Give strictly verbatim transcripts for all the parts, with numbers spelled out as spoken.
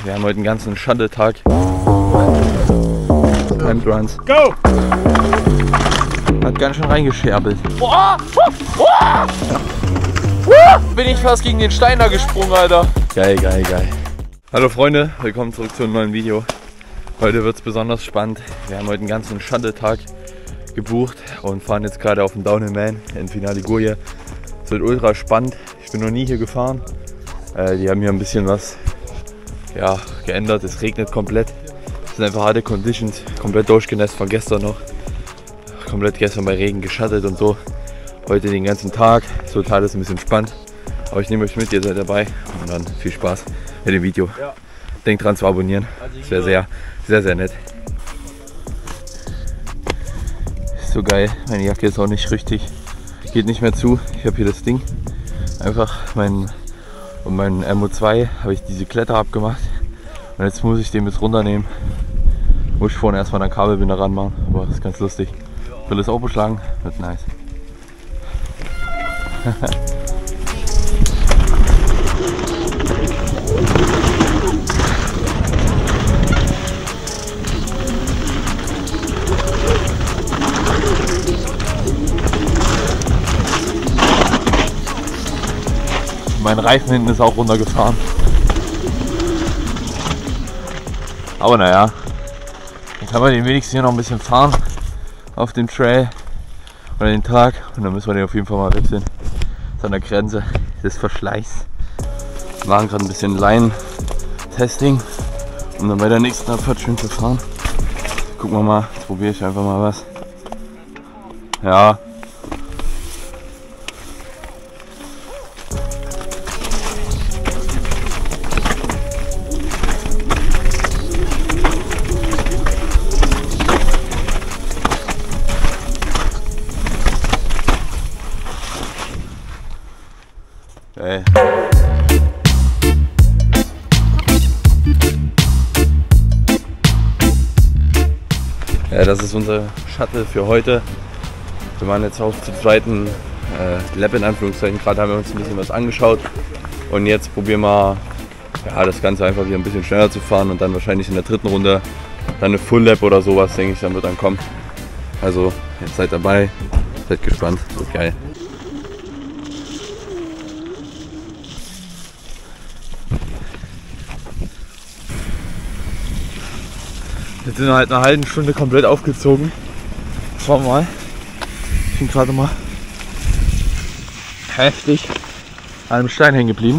Wir haben heute einen ganzen Schandeltag. Runs. Go! Hat ganz schön reingescherbelt. Boah! Boah! Bin ich fast gegen den Stein da gesprungen, Alter. Geil, geil, geil. Hallo Freunde, willkommen zurück zu einem neuen Video. Heute wird es besonders spannend. Wir haben heute einen ganzen Schandeltag gebucht und fahren jetzt gerade auf dem Downhill Man in Finale-Gurje. Es wird ultra spannend. Ich bin noch nie hier gefahren. Äh, die haben hier ein bisschen was ja, geändert. Es regnet komplett. Es sind einfach harte Conditions. Komplett durchgenässt von gestern noch. Komplett gestern bei Regen geschattet und so. Heute den ganzen Tag. Es wird alles ein bisschen spannend. Aber ich nehme euch mit, ihr seid dabei. Und dann viel Spaß mit dem Video. Ja. Denkt dran zu abonnieren. Das wäre sehr, sehr, sehr nett. Ist so geil. Meine Jacke ist auch nicht richtig. Geht nicht mehr zu. Ich habe hier das Ding. Einfach mein, und mein M O zwei habe ich diese Kletter abgemacht. Und jetzt muss ich den bis runternehmen. Muss ich vorne erstmal einen Kabelbinder ranmachen. Aber das ist ganz lustig. Brille ist auch beschlagen. Wird nice. Mein Reifen hinten ist auch runtergefahren. Aber naja, dann kann man den wenigstens hier noch ein bisschen fahren auf dem Trail oder den Tag und dann müssen wir den auf jeden Fall mal wechseln. Das ist an der Grenze des Verschleißs. Wir machen gerade ein bisschen Line-Testing, um dann bei der nächsten Abfahrt schön zu fahren. Gucken wir mal, jetzt probiere ich einfach mal was. Ja. Ey. Ja, das ist unser Shuttle für heute. Wir waren jetzt auf zum zweiten äh, Lap in Anführungszeichen. Gerade haben wir uns ein bisschen was angeschaut und jetzt probieren wir ja, das Ganze einfach wieder ein bisschen schneller zu fahren und dann wahrscheinlich in der dritten Runde dann eine Full Lap oder sowas, denke ich, dann wird dann kommen. Also jetzt seid dabei, seid gespannt, wird geil. Jetzt sind wir halt eine halbe Stunde komplett aufgezogen. Schauen wir mal. Ich bin gerade mal heftig an einem Stein hängen geblieben.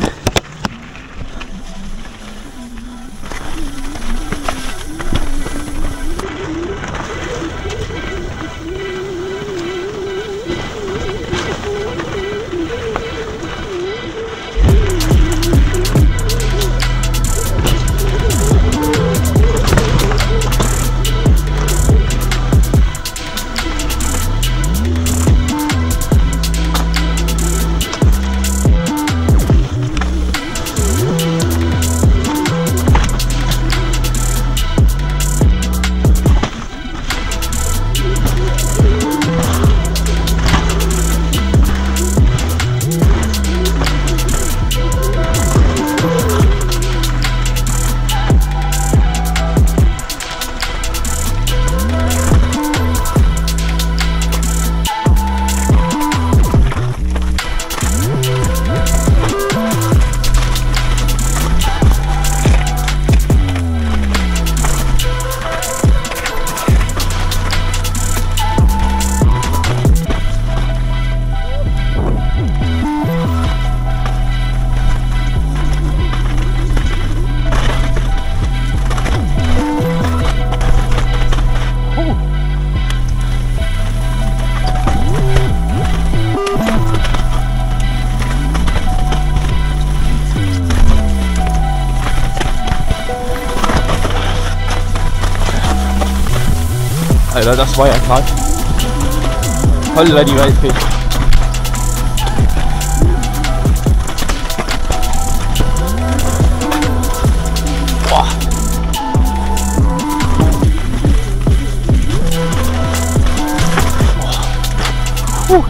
Alter, das war ja krass. Holla die Waldfee. Boah. Puh.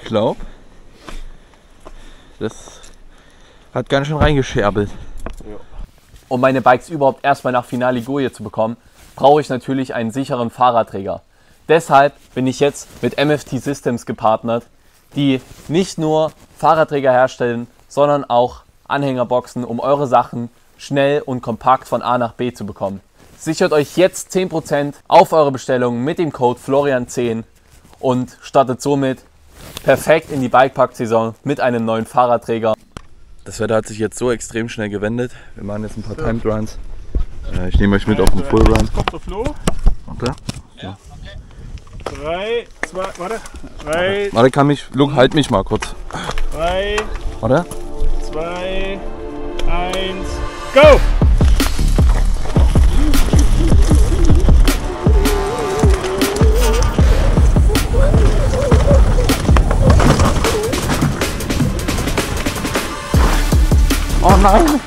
glaube, das hat ganz schön reingescherbelt. Um meine Bikes überhaupt erstmal nach Finale-Goje zu bekommen, brauche ich natürlich einen sicheren Fahrradträger. Deshalb bin ich jetzt mit M F T Systems gepartnert, die nicht nur Fahrradträger herstellen, sondern auch Anhängerboxen, um eure Sachen schnell und kompakt von A nach B zu bekommen. Sichert euch jetzt zehn Prozent auf eure Bestellung mit dem Code Florian zehn und startet somit perfekt in die Bikepark-Saison mit einem neuen Fahrradträger. Das Wetter hat sich jetzt so extrem schnell gewendet. Wir machen jetzt ein paar Timed Runs. Ich nehme euch mit auf den Full Run. Kommt der Flo? Warte. Ja. Drei, zwei, warte. Drei, Warte, kann mich, Luke, halt mich mal kurz. drei, Warte. zwei, eins, go! Oh nein!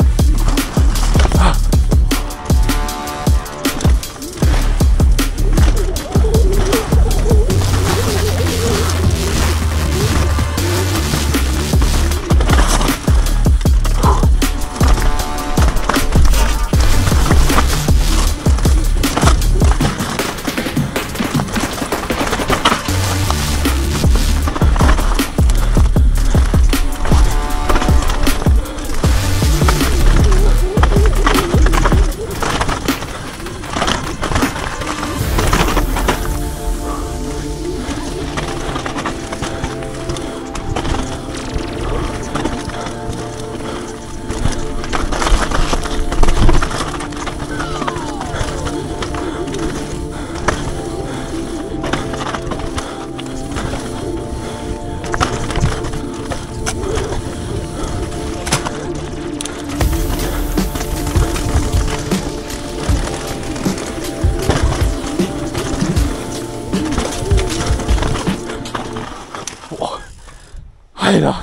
Alter.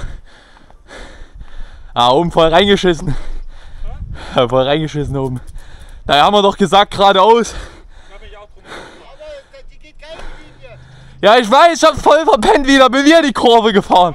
Ah, oben voll reingeschissen. Ja, voll reingeschissen oben. Da haben wir doch gesagt, geradeaus. Ja, ich weiß, ich hab's voll verpennt wieder. Bin wieder die Kurve gefahren.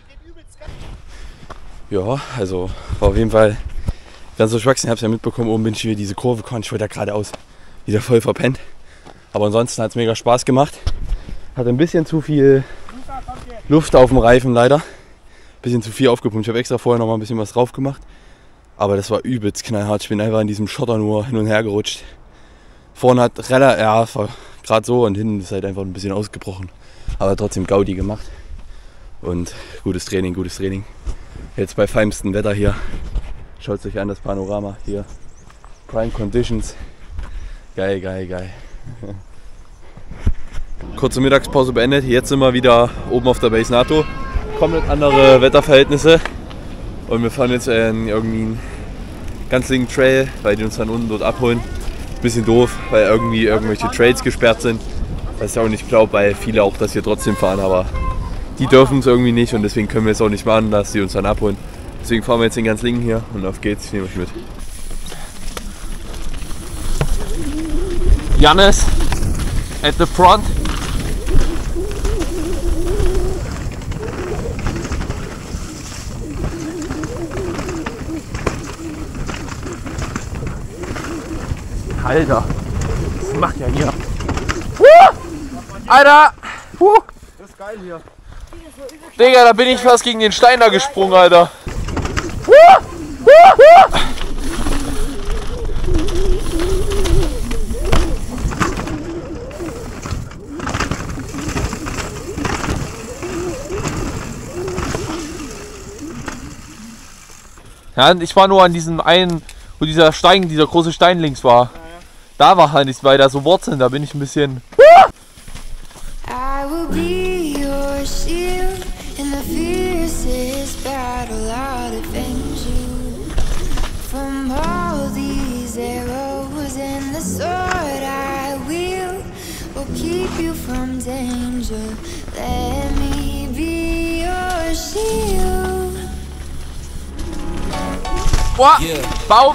Ja, also war auf jeden Fall ganz durchwachsen. Ich hab's ja mitbekommen, oben bin ich wieder diese Kurve gefahren. Ich wollte da geradeaus wieder voll verpennt. Aber ansonsten hat es mega Spaß gemacht. Hatte ein bisschen zu viel Luft auf dem Reifen leider. Ein bisschen zu viel aufgepumpt. Ich habe extra vorher noch mal ein bisschen was drauf gemacht. Aber das war übelst knallhart. Ich bin einfach in diesem Schotter nur hin und her gerutscht. Vorne hat relativ, ja, gerade so und hinten ist halt einfach ein bisschen ausgebrochen. Aber trotzdem Gaudi gemacht. Und gutes Training, gutes Training. Jetzt bei feinstem Wetter hier. Schaut euch an, das Panorama hier. Prime Conditions. Geil, geil, geil. Kurze Mittagspause beendet. Jetzt sind wir wieder oben auf der Base NATO. Komplett andere Wetterverhältnisse. Und wir fahren jetzt in irgendwie einen ganz linken Trail, weil die uns dann unten dort abholen. Bisschen doof, weil irgendwie irgendwelche Trails gesperrt sind. Was ich auch nicht glaube, weil viele auch das hier trotzdem fahren, aber die dürfen es irgendwie nicht und deswegen können wir es auch nicht machen, dass sie uns dann abholen. Deswegen fahren wir jetzt den ganz linken hier und auf geht's, ich nehme euch mit. Jannis at the front. Alter, das macht ja hier. Uh, Alter! Uh. Das ist geil hier. Digga, da bin ich fast gegen den Stein da gesprungen, Alter. Uh, uh, uh. Ja, ich war nur an diesem einen, wo dieser Stein, dieser große Stein links war. Ja, ja. Da war halt nichts, weil da so Wurzeln, da bin ich ein bisschen. I will be your shield in the fiercest battle. I'll defend you from all these arrows, and the sword I wield will keep you from danger. Let me be your shield. Boah, Baum!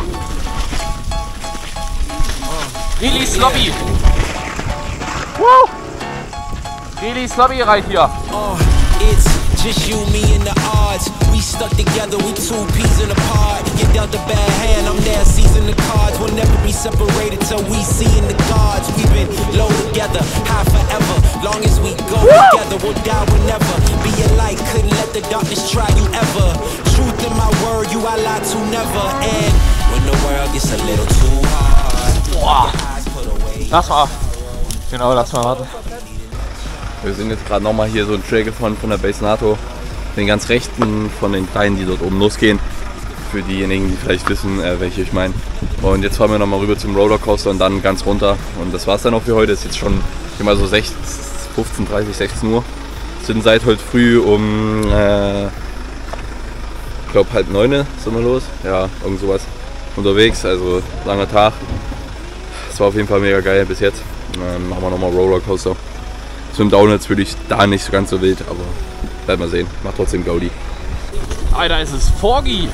Really sloppy! Woo! Really sloppy right hier! Oh, it's just you, me and the odds. We stuck together, we two peas in a pod. You dealt a bad hand, I'm there seizing the cards. We'll never be separated till we see in the gods. We've been low together, high forever. Long as we go together, we'll die whenever. Be a light, couldn't let the darkness try you ever. Truth in my word, you I lie to never. And when the world gets a little too hard, Boah. Lass mal. Genau, lass mal warten. Wir sind jetzt gerade nochmal hier so ein Trail gefahren von der Base NATO. Den ganz rechten von den kleinen, die dort oben losgehen. Für diejenigen, die vielleicht wissen, äh, welche ich meine. Und jetzt fahren wir nochmal rüber zum Rollercoaster und dann ganz runter. Und das war's dann auch für heute. Es ist jetzt schon immer so fünfzehn, dreißig, sechzehn Uhr. Wir sind seit heute früh um, äh, ich glaube halb neun sind wir los. Ja, irgend sowas. Unterwegs, also langer Tag. Es war auf jeden Fall mega geil bis jetzt. Dann machen wir nochmal Rollercoaster. Zum Downhill würde ich da nicht so ganz so wild, aber werden wir sehen. Macht trotzdem Gaudi. Alter, es ist Foggy.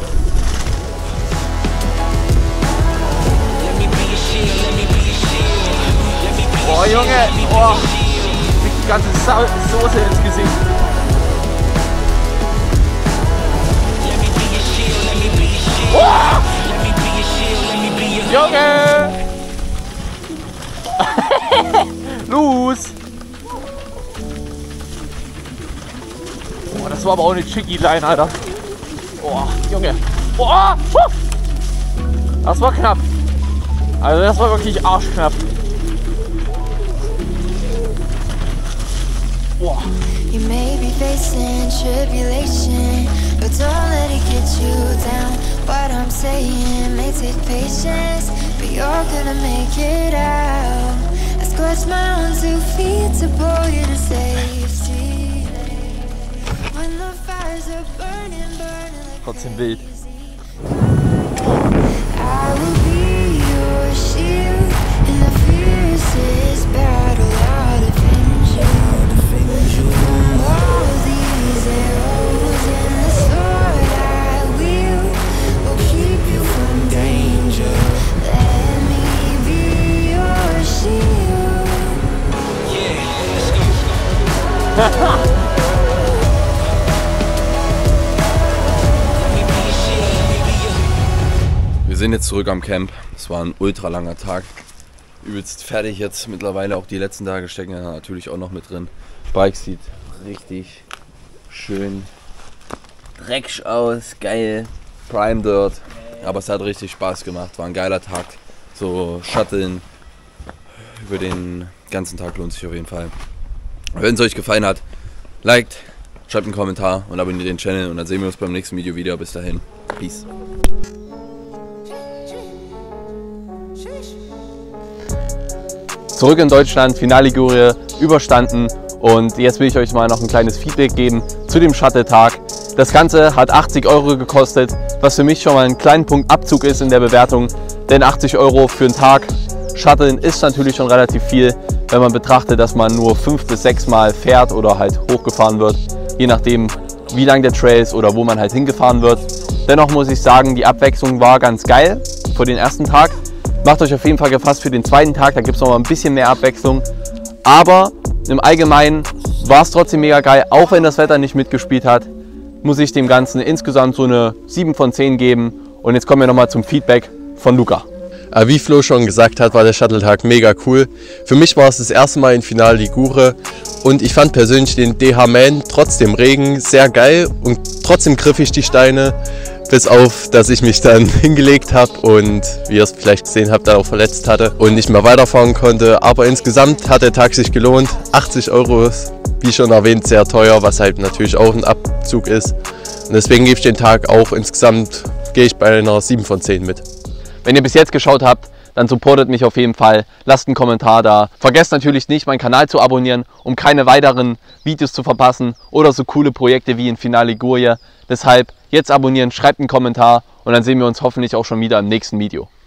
Boah, Junge, oh, die ganze Sa Soße ins Gesicht. Oh! Junge! Los! Boah, das war aber auch eine Chicky-Line, Alter. Boah, Junge. Boah! Das war knapp. Also das war wirklich arschknapp. Boah. You may be facing tribulation, but don't let it get you down. What I'm saying may take patience, but you're gonna make it out. I scratch my own two feet to pull you to safety. When the fires are burning, burning like Trotzdem wild. I will be your shield in the fiercest battle. I'll defend you. From all these arrows and the sword I wield will keep you from danger. Let me be your shield. yeah, let's go. Let me be your shield, let me be your. Wir sind jetzt zurück am Camp. Es war ein ultra langer Tag. Übelst fertig jetzt mittlerweile. Auch die letzten Tage stecken ja natürlich auch noch mit drin. Bike sieht richtig schön dreckig aus, geil, Prime Dirt. Aber es hat richtig Spaß gemacht, war ein geiler Tag. So Shutteln über den ganzen Tag lohnt sich auf jeden Fall. Wenn es euch gefallen hat, liked, schreibt einen Kommentar und abonniert den Channel und dann sehen wir uns beim nächsten Video wieder. Bis dahin, peace. Zurück in Deutschland, Finale Liguria überstanden und jetzt will ich euch mal noch ein kleines Feedback geben zu dem Shuttle-Tag. Das Ganze hat achtzig Euro gekostet, was für mich schon mal ein kleinen Punkt Abzug ist in der Bewertung, denn achtzig Euro für einen Tag Shutteln ist natürlich schon relativ viel, wenn man betrachtet, dass man nur fünf bis sechs Mal fährt oder halt hochgefahren wird, je nachdem wie lang der Trail ist oder wo man halt hingefahren wird. Dennoch muss ich sagen, die Abwechslung war ganz geil für den ersten Tag. Macht euch auf jeden Fall gefasst für den zweiten Tag, da gibt es noch mal ein bisschen mehr Abwechslung. Aber im Allgemeinen war es trotzdem mega geil, auch wenn das Wetter nicht mitgespielt hat, muss ich dem Ganzen insgesamt so eine sieben von zehn geben. Und jetzt kommen wir nochmal zum Feedback von Luca. Wie Flo schon gesagt hat, war der Shuttle-Tag mega cool. Für mich war es das erste Mal in Finale Liguria und ich fand persönlich den D H-Man trotz dem Regen sehr geil und trotzdem griffig die Steine. Bis auf, dass ich mich dann hingelegt habe und, wie ihr es vielleicht gesehen habt, dann auch verletzt hatte und nicht mehr weiterfahren konnte. Aber insgesamt hat der Tag sich gelohnt. achtzig Euro ist, wie schon erwähnt, sehr teuer, was halt natürlich auch ein Abzug ist. Und deswegen gebe ich den Tag auch insgesamt, gehe ich bei einer sieben von zehn mit. Wenn ihr bis jetzt geschaut habt, dann supportet mich auf jeden Fall. Lasst einen Kommentar da. Vergesst natürlich nicht, meinen Kanal zu abonnieren, um keine weiteren Videos zu verpassen oder so coole Projekte wie in Finale Liguria. Deshalb jetzt abonnieren, schreibt einen Kommentar und dann sehen wir uns hoffentlich auch schon wieder im nächsten Video.